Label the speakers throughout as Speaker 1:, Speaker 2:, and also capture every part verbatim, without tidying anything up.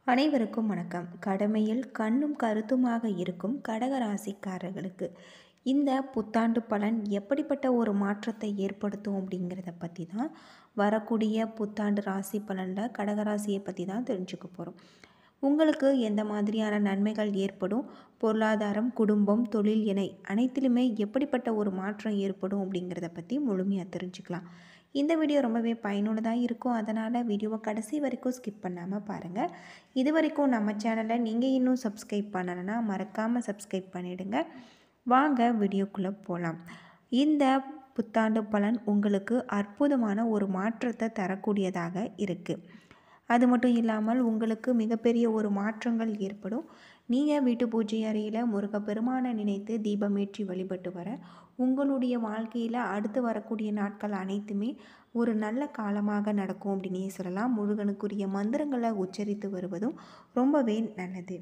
Speaker 1: அனைவருக்கும் வணக்கம். கடமையில் கண்ணும் கருத்துமாக இருக்கும் கடகராசிக்காரர்களுக்கு இந்த புத்தாண்டு பலன் எப்படிப்பட்ட ஒரு மாற்றத்தை ஏற்படுத்தும் அப்படிங்கிறத பற்றி தான் வரக்கூடிய புத்தாண்டு ராசி பலனில் கடகராசியை பற்றி தான் தெரிஞ்சுக்க போகிறோம். உங்களுக்கு எந்த மாதிரியான நன்மைகள் ஏற்படும், பொருளாதாரம், குடும்பம், தொழில் என அனைத்திலுமே எப்படிப்பட்ட ஒரு மாற்றம் ஏற்படும் அப்படிங்கிறத பற்றி முழுமையாக தெரிஞ்சுக்கலாம். இந்த வீடியோ ரொம்பவே பயனுள்ளதாக இருக்கும். அதனால் வீடியோவை கடைசி வரைக்கும் ஸ்கிப் பண்ணாமல் பாருங்கள். இது வரைக்கும் நம்ம சேனலை நீங்கள் இன்னும் சப்ஸ்கிரைப் பண்ணலைன்னா மறக்காமல் சப்ஸ்கிரைப் பண்ணிவிடுங்க. வாங்க வீடியோக்குள்ளே போகலாம். இந்த புத்தாண்டு பலன் உங்களுக்கு அற்புதமான ஒரு மாற்றத்தை தரக்கூடியதாக இருக்குது. அது மட்டும் இல்லாமல் உங்களுக்கு மிகப்பெரிய ஒரு மாற்றங்கள் ஏற்படும். நீங்கள் வீட்டு பூஜை அறையில் முருகப்பெருமானை நினைத்து தீபமேற்றி வழிபட்டு வர உங்களுடைய வாழ்க்கையில் அடுத்து வரக்கூடிய நாட்கள் அனைத்துமே ஒரு நல்ல காலமாக நடக்கும் அப்படின்னே சொல்லலாம். முருகனுக்குரிய மந்திரங்களை உச்சரித்து வருவதும் ரொம்பவே நல்லது.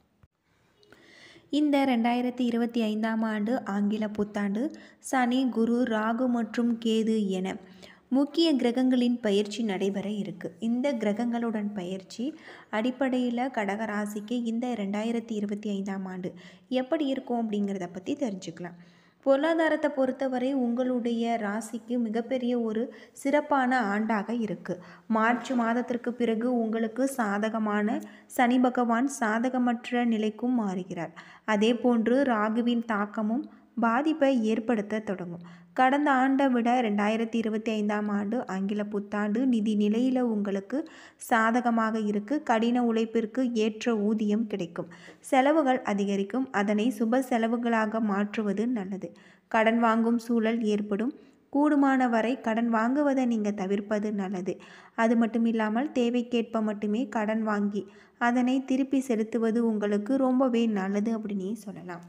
Speaker 1: இந்த ரெண்டாயிரத்தி இருபத்தி ஐந்தாம் ஆண்டு ஆங்கில புத்தாண்டு சனி, குரு, ராகு மற்றும் கேது என முக்கிய கிரகங்களின் பயிற்சி நடைபெற இருக்குது. இந்த கிரகங்களுடன் பயிற்சி அடிப்படையில் கடகராசிக்கு இந்த ரெண்டாயிரத்தி இருபத்தி ஐந்தாம் ஆண்டு எப்படி இருக்கும் அப்படிங்கிறத பற்றி தெரிஞ்சுக்கலாம். பொருளாதாரத்தை பொறுத்தவரை உங்களுடைய ராசிக்கு மிகப்பெரிய ஒரு சிறப்பான ஆண்டாக இருக்குது. மார்ச் மாதத்திற்கு பிறகு உங்களுக்கு சாதகமான சனி பகவான் சாதகமற்ற நிலைக்கும் மாறுகிறார். அதே போன்று ராகுவின் தாக்கமும் பாதிப்பை ஏற்படுத்த தொடங்கும். கடந்த ஆண்டை விட ரெண்டாயிரத்தி இருபத்தி ஐந்தாம் ஆண்டு ஆங்கில புத்தாண்டு நிதி நிலையில் உங்களுக்கு சாதகமாக இருக்குது. கடின உழைப்பிற்கு ஏற்ற ஊதியம் கிடைக்கும். செலவுகள் அதிகரிக்கும். அதனை சுப செலவுகளாக மாற்றுவது நல்லது. கடன் வாங்கும் சூழல் ஏற்படும். கூடுமான வரை கடன் வாங்குவதை நீங்கள் தவிர்ப்பது நல்லது. அது மட்டும் இல்லாமல் தேவைக்கேற்ப மட்டுமே கடன் வாங்கி அதனை திருப்பி செலுத்துவது உங்களுக்கு ரொம்பவே நல்லது அப்படின்னே சொல்லலாம்.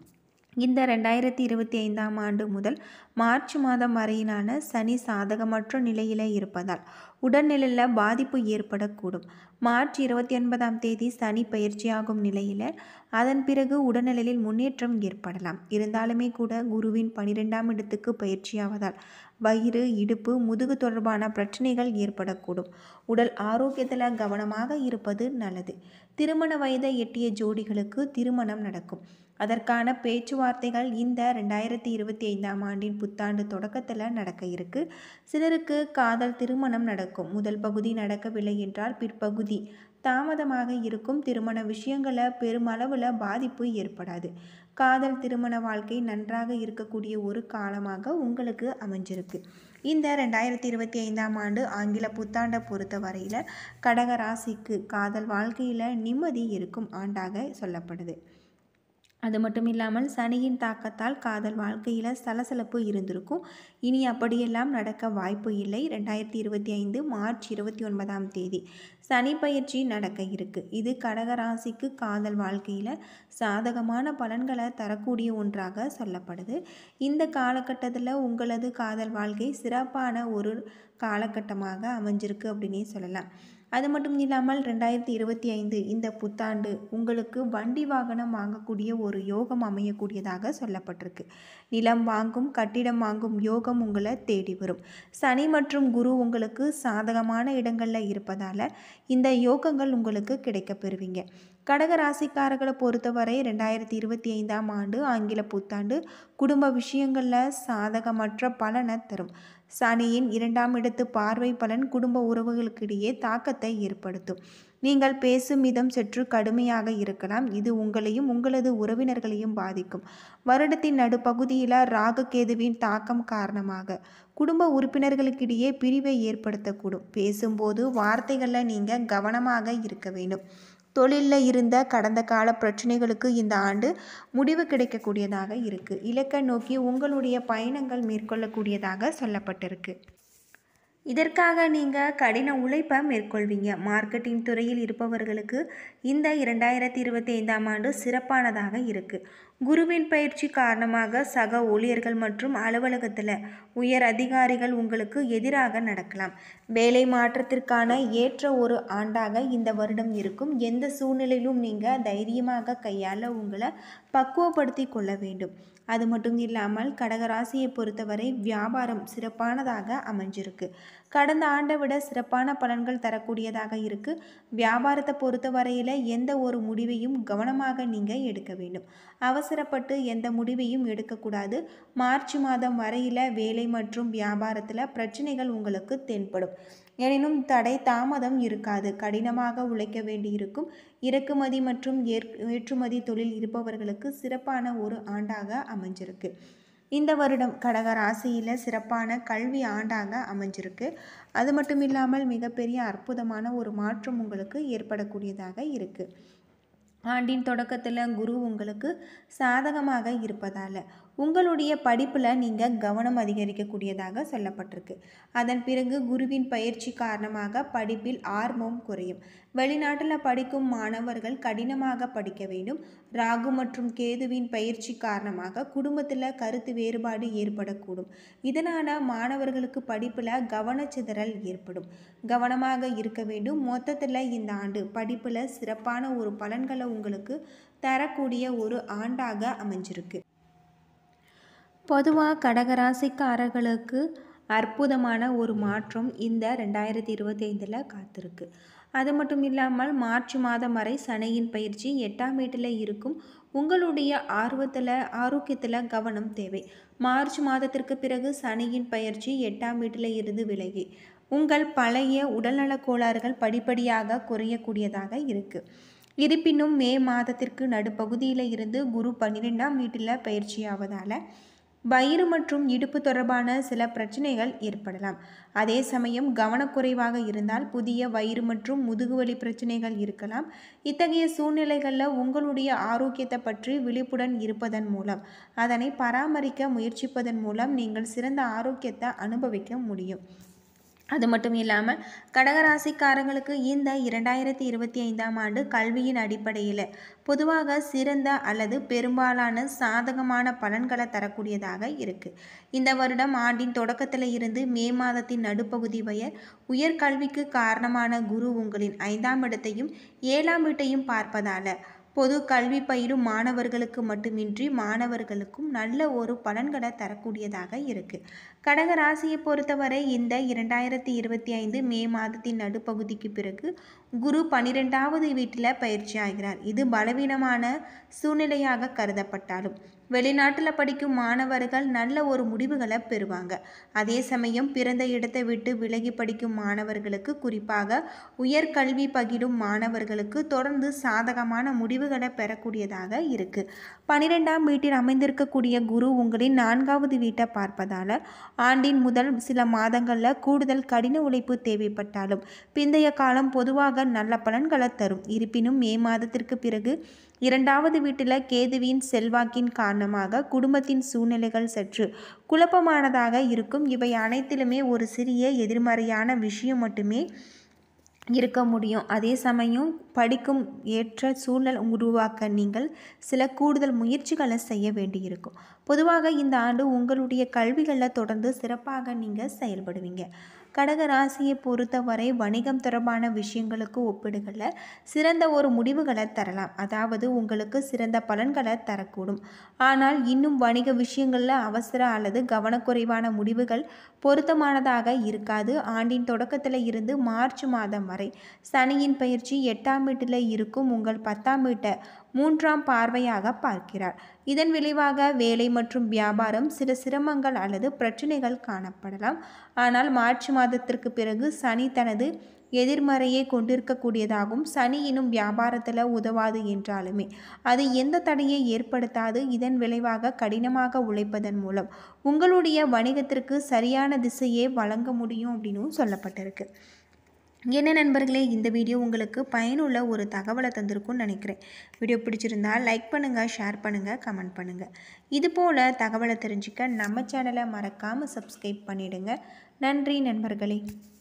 Speaker 1: இந்த ரெண்டாயிரத்தி இருபத்தி ஐந்தாம் ஆண்டு முதல் மார்ச் மாதம் வரையிலான சனி சாதகமற்ற நிலையில் இருப்பதால் உடல்நிலையில் பாதிப்பு ஏற்படக்கூடும். மார்ச் இருபத்தி ஒன்பதாம் தேதி சனி பயிற்சியாகும் நிலையில் அதன் பிறகு உடல்நிலையில் முன்னேற்றம் ஏற்படலாம். இருந்தாலுமே கூட குருவின் பனிரெண்டாம் இடத்துக்கு பயிற்சியாவதால் வயிறு, இடுப்பு, முதுகு தொடர்பான பிரச்சனைகள் ஏற்படக்கூடும். உடல் ஆரோக்கியத்தில் கவனமாக இருப்பது நல்லது. திருமண வயதை எட்டிய ஜோடிகளுக்கு திருமணம் நடக்கும். அதற்கான பேச்சுவார்த்தைகள் இந்த ரெண்டாயிரத்தி இருபத்தி ஐந்தாம் ஆண்டின் புத்தாண்டு தொடக்கத்தில் நடக்க இருக்கு. சிலருக்கு காதல் திருமணம் நடக்கும். முதல் பகுதி நடக்கவில்லை என்றால் பிற்பகுதி தாமதமாக இருக்கும். திருமண விஷயங்களில் பெருமளவில் பாதிப்பு ஏற்படாது. காதல் திருமண வாழ்க்கை நன்றாக இருக்கக்கூடிய ஒரு காலமாக உங்களுக்கு அமைஞ்சிருக்கு. இந்த ரெண்டாயிரத்தி இருபத்தி ஐந்தாம் ஆண்டு ஆங்கில புத்தாண்டை பொறுத்த வரையில் கடக ராசிக்கு காதல் வாழ்க்கையில் நிம்மதி இருக்கும் ஆண்டாக சொல்லப்படுது. அது மட்டும் இல்லாமல் சனியின் தாக்கத்தால் காதல் வாழ்க்கையில் சலசலப்பு இருந்திருக்கும். இனி அப்படியெல்லாம் நடக்க வாய்ப்பு இல்லை. ரெண்டாயிரத்தி இருபத்தி ஐந்து மார்ச் இருபத்தி ஒன்பதாம் தேதி சனி பயிற்சி நடக்க இருக்கு. இது கடகராசிக்கு காதல் வாழ்க்கையில் சாதகமான பலன்களை தரக்கூடிய ஒன்றாக சொல்லப்படுது. இந்த காலகட்டத்தில் உங்களது காதல் வாழ்க்கை சிறப்பான ஒரு காலகட்டமாக அமைஞ்சிருக்கு அப்படின்னே சொல்லலாம். அது மட்டும் இல்லாமல் ரெண்டாயிரத்தி இருபத்தி ஐந்து இந்த புத்தாண்டு உங்களுக்கு வண்டி வாகனம் வாங்கக்கூடிய ஒரு யோகம் அமையக்கூடியதாக சொல்லப்பட்டிருக்கு. நிலம் வாங்கும், கட்டிடம் வாங்கும் யோகம் உங்களை தேடி வரும். சனி மற்றும் குரு உங்களுக்கு சாதகமான இடங்களில் இருப்பதால் இந்த யோகங்கள் உங்களுக்கு கிடைக்க பெறுவீங்க. கடக ராசிக்காரர்களை பொறுத்தவரை ரெண்டாயிரத்தி இருபத்தி ஐந்தாம் ஆண்டு ஆங்கில புத்தாண்டு குடும்ப விஷயங்களில் சாதகமற்ற பலனை தரும். சனியின் இரண்டாம் இடத்து பார்வை பலன் குடும்ப உறவுகளுக்கிடையே தாக்கத்தை ஏற்படுத்தும். நீங்கள் பேசும் விதம் சற்று கடுமையாக இருக்கலாம். இது உங்களையும் உங்களது உறவினர்களையும் பாதிக்கும். வருடத்தின் நடுப்பகுதியில் ராகு கேதுவின் தாக்கம் காரணமாக குடும்ப உறுப்பினர்களுக்கிடையே பிரிவை ஏற்படுத்தக்கூடும். பேசும்போது வார்த்தைகளில் நீங்கள் கவனமாக இருக்க வேண்டும். தொழிலில் இருந்த கடந்த கால பிரச்சனைகளுக்கு இந்த ஆண்டு முடிவு கிடைக்கக்கூடியதாக இருக்குது. இலக்கை நோக்கி உங்களுடைய பயணங்கள் மேற்கொள்ளக்கூடியதாக சொல்லப்பட்டிருக்கு. இதற்காக நீங்கள் கடின உழைப்பை மேற்கொள்வீங்க. மார்க்கெட்டிங் துறையில் இருப்பவர்களுக்கு இந்த இரண்டாயிரத்தி இருபத்தி ஐந்தாம் ஆண்டு சிறப்பானதாக இருக்குது. குருவின் பயிற்சி காரணமாக சக ஊழியர்கள் மற்றும் அலுவலகத்தில் உயர் அதிகாரிகள் உங்களுக்கு எதிராக நடக்கலாம். வேலை மாற்றத்திற்கான ஏற்ற ஒரு ஆண்டாக இந்த வருடம் இருக்கும். எந்த சூழ்நிலையிலும் நீங்கள் தைரியமாக கையாள உங்களை பக்குவப்படுத்தி கொள்ள வேண்டும். அது மட்டும் இல்லாமல் கடகராசியை பொறுத்தவரை வியாபாரம் சிறப்பானதாக அமைஞ்சிருக்கு. கடந்த ஆண்டை விட சிறப்பான பலன்கள் தரக்கூடியதாக இருக்குது. வியாபாரத்தை பொறுத்த வரையில் எந்த ஒரு முடிவையும் கவனமாக நீங்கள் எடுக்க வேண்டும். அவசரப்பட்டு எந்த முடிவையும் எடுக்கக்கூடாது. மார்ச் மாதம் வரையில் வேலை மற்றும் வியாபாரத்தில் பிரச்சனைகள் உங்களுக்கு தென்படும். எனினும் தடை தாமதம் இருக்காது. கடினமாக உழைக்க வேண்டியிருக்கும். இறக்குமதி மற்றும் ஏற்றுமதி தொழில் இருப்பவர்களுக்கு சிறப்பான ஒரு ஆண்டாக அமைஞ்சிருக்கு. இந்த வருடம் கடக ராசியில் சிறப்பான கல்வி ஆண்டாக அமைஞ்சிருக்கு. அது மட்டும் இல்லாமல் மிகப்பெரிய அற்புதமான ஒரு மாற்றம் உங்களுக்கு ஏற்படக்கூடியதாக இருக்குது. ஆண்டின் தொடக்கத்தில் குரு உங்களுக்கு சாதகமாக இருப்பதால் உங்களுடைய படிப்பில் நீங்கள் கவனம் அதிகரிக்கக்கூடியதாக சொல்லப்பட்டிருக்கு. அதன் பிறகு குருவின் பயிற்சி காரணமாக படிப்பில் ஆர்வம் குறையும். வெளிநாட்டில் படிக்கும் மாணவர்கள் கடினமாக படிக்க வேண்டும். ராகு மற்றும் கேதுவின் பயிற்சி காரணமாக குடும்பத்தில் கருத்து வேறுபாடு ஏற்படக்கூடும். இதனால் மாணவர்களுக்கு படிப்பில் கவனச்சிதறல் ஏற்படும். கவனமாக இருக்க வேண்டும். மொத்தத்தில் இந்த ஆண்டு படிப்பில் சிறப்பான ஒரு பலன்களை உங்களுக்கு தரக்கூடிய ஒரு ஆண்டாக அமைஞ்சிருக்கு. பொதுவாக கடகராசிக்காரர்களுக்கு அற்புதமான ஒரு மாற்றம் இந்த ரெண்டாயிரத்தி இருபத்தி ஐந்தில் காத்திருக்கு. அது மட்டும் இல்லாமல் மார்ச் மாதம் வரை சனியின் பயிற்சி எட்டாம் வீட்டில் இருக்கும். உங்களுடைய ஆர்வத்தில் ஆரோக்கியத்தில் கவனம் தேவை. மார்ச் மாதத்திற்கு பிறகு சனியின் பயிற்சி எட்டாம் வீட்டில் இருந்து விலகி உங்கள் பழைய உடல்நலக் கோளாறுகள் படிப்படியாக குறையக்கூடியதாக இருக்குது. இருப்பினும் மே மாதத்திற்கு நடுப்பகுதியில் இருந்து குரு பன்னிரெண்டாம் வீட்டில் பயிற்சியாவதால் வயிறு மற்றும் இடுப்பு தொடர்பான சில பிரச்சனைகள் ஏற்படலாம். அதே சமயம் கவனக்குறைவாக இருந்தால் புதிய வயிறு மற்றும் முதுகுவலி பிரச்சனைகள் இருக்கலாம். இத்தகைய சூழ்நிலைகளில் உங்களுடைய ஆரோக்கியத்தை பற்றி விழிப்புடன் இருப்பதன் மூலம் அதனை பராமரிக்க முயற்சிப்பதன் மூலம் நீங்கள் சிறந்த ஆரோக்கியத்தை அனுபவிக்க முடியும். அது மட்டும் இல்லாமல் கடகராசிக்காரங்களுக்கு இந்த இரண்டாயிரத்தி இருபத்தி ஐந்தாம் ஆண்டு கல்வியின் அடிப்படையில் பொதுவாக சிறந்த அல்லது பெரும்பாலான சாதகமான பலன்களை தரக்கூடியதாக இருக்குது. இந்த வருடம் ஆண்டின் தொடக்கத்தில் இருந்து மே மாதத்தின் நடுப்பகுதி வரை உயர்கல்விக்கு காரணமான குரு உங்களின் ஐந்தாம் இடத்தையும் ஏழாம் வீட்டையும் பார்ப்பதால் பொது கல்வி பயிலும் மாணவர்களுக்கு மட்டுமின்றி மாணவர்களுக்கும் நல்ல ஒரு பலன்களை தரக்கூடியதாக இருக்குது. கடக ராசியை பொறுத்தவரை இந்த இரண்டாயிரத்தி இருபத்தி ஐந்து மே மாதத்தின் நடுப்பகுதிக்கு பிறகு குரு பன்னிரெண்டாவது வீட்டில் பயிற்சி ஆகிறார். இது பலவீனமான சூழ்நிலையாக கருதப்பட்டாலும் வெளிநாட்டில் படிக்கும் மாணவர்கள் நல்ல ஒரு முடிவுகளை பெறுவாங்க. அதே சமயம் பிறந்த இடத்தை விட்டு விலகி படிக்கும் மாணவர்களுக்கு, குறிப்பாக உயர்கல்வி பகிரும் மாணவர்களுக்கு தொடர்ந்து சாதகமான முடிவுகளை பெறக்கூடியதாக இருக்குது. பன்னிரெண்டாம் வீட்டில் அமைந்திருக்கக்கூடிய குரு உங்களின் நான்காவது வீட்டை பார்ப்பதால் ஆண்டின் முதல் சில மாதங்களில் கூடுதல் கடின உழைப்பு தேவைப்பட்டாலும் பிந்தைய காலம் பொதுவாக நல்ல பலன்களை தரும். இருப்பினும் மே மாதத்திற்கு பிறகு இரண்டாவது வீட்டில் கேதுவின் செல்வாக்கின் காரணமாக குடும்பத்தின் சூழ்நிலைகள் சற்று குழப்பமானதாக இருக்கும். இவை அனைத்திலுமே ஒரு சிறிய எதிர்மறையான விஷயம் மட்டுமே இருக்க முடியும். அதே சமயம் படிக்கும் ஏற்ற சூழல் உருவாக்க நீங்கள் சில கூடுதல் முயற்சிகளை செய்ய வேண்டியிருக்கும். பொதுவாக இந்த ஆண்டு உங்களுடைய கல்விகளில் தொடர்ந்து சிறப்பாக நீங்கள் செயல்படுவீங்க. கடக ராசியை பொறுத்தவரை வணிகம் தொடர்பான விஷயங்களுக்கு ஒப்பிடுகளில் சிறந்த ஒரு முடிவுகளை தரலாம். அதாவது உங்களுக்கு சிறந்த பலன்களை தரக்கூடும். ஆனால் இன்னும் வணிக விஷயங்களில் அவசர அல்லது கவனக்குறைவான முடிவுகள் பொருத்தமானதாக இருக்காது. ஆண்டின் தொடக்கத்தில் இருந்து மார்ச் மாதம் வரை சனியின் பயிற்சி எட்டாம் வீட்டில் இருக்கும் உங்கள் பத்தாம் வீட்டை மூன்றாம் பார்வையாக பார்க்கிறார். இதன் விளைவாக வேலை மற்றும் வியாபாரம் சில சிரமங்கள் அல்லது பிரச்சனைகள் காணப்படலாம். ஆனால் மார்ச் மாதத்திற்கு பிறகு சனி தனது எதிர்மறையை கொண்டிருக்கக்கூடியதாகவும் சனி எனும் வியாபாரத்தில் உதவாது என்றாலுமே அது எந்த தடையை ஏற்படுத்தாது. இதன் விளைவாக கடினமாக உழைப்பதன் மூலம் உங்களுடைய வணிகத்திற்கு சரியான திசையை வழங்க முடியும் அப்படின்னு சொல்லப்பட்டிருக்கு. என்ன நண்பர்களே, இந்த வீடியோ உங்களுக்கு பயனுள்ள ஒரு தகவலை தந்திருக்கும்னு நினைக்கிறேன். வீடியோ பிடிச்சிருந்தால் லைக் பண்ணுங்கள், ஷேர் பண்ணுங்கள், கமெண்ட் பண்ணுங்கள். இதுபோல் தகவலை தெரிஞ்சுக்க நம்ம சேனலை மறக்காமல் சப்ஸ்கிரைப் பண்ணிவிடுங்க. நன்றி நண்பர்களே.